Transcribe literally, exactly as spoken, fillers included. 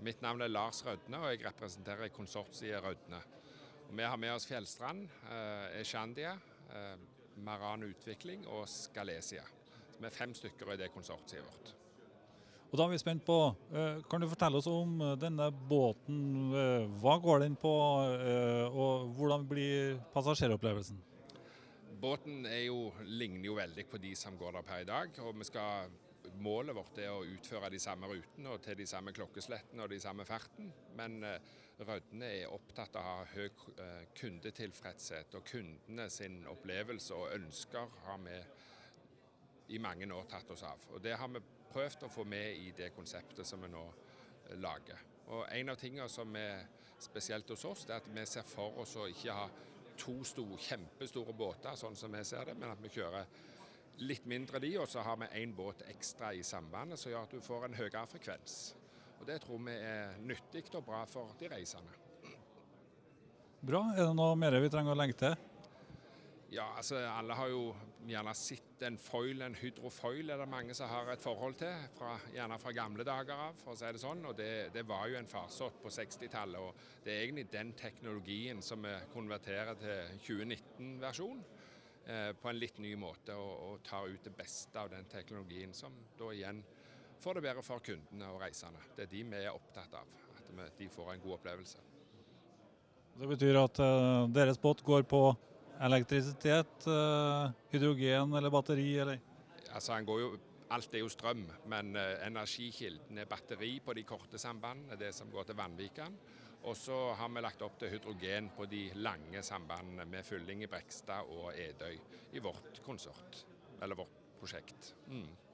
Mitt navn er Lars Rødne, og jeg representerer konsortiet Rødne. Vi har med oss Fjellstrand, eh, Eshandia, eh, Maran Utvikling og Scalesia. Vi er fem stykker i det konsortiet vårt. Og da er vi spent på, eh, kan du fortelle oss om denne båten, eh, hva går den på, eh, og hvordan blir passasjeropplevelsen? Båten er jo, ligner jo veldig på de som går der per i dag, og vi skal, målet vårt er å utføre de samme rutene og til de samme klokkeslettene og de samme farten, men eh, Rødne er opptatt av å ha høy eh, kundetilfredshet, og kundene sin opplevelse og ønsker har vi i mange år tatt oss av. Og det har vi prøvd å få med i det konseptet som vi nå eh, lager. Og en av tingene som er spesielt hos oss, det er at vi ser for oss å ikke ha to store, kjempestore båter, sånn som vi ser det, men at vi kjører litt mindre de, og så har vi en båt ekstra i sambandet, som gjør at du får en høyere frekvens. Og det tror vi er nyttig og bra for de reisende. Bra. Er det noe mer vi trenger å legge til? Ja, altså alle har jo gjerne sett en foil, en hydrofoil er det mange som har et forhold til, fra, gjerne fra gamle dager av, for å si det sånn. Og det, det var jo en farsott på sekstitallet, og det er egentlig den teknologien som vi konverterer til tjue nitten-versjon. På en litt ny måte, og, og tar ut det beste av den teknologien som da igjen får det bedre for kundene og reisende. Det er de vi er opptatt av, at vi, de får en god opplevelse. Det betyr at uh, deres båt går på elektrisitet, uh, hydrogen eller batteri, eller? Altså, han går jo, alt er jo strøm, men uh, energikilden er batteri på de korte sambandene, det som går til Vannvikan. Og så har vi lagt opp til hydrogen på de lange sambandene med fylling i Brekstad og Edøy i vårt konsort, eller vårt prosjekt. Mm.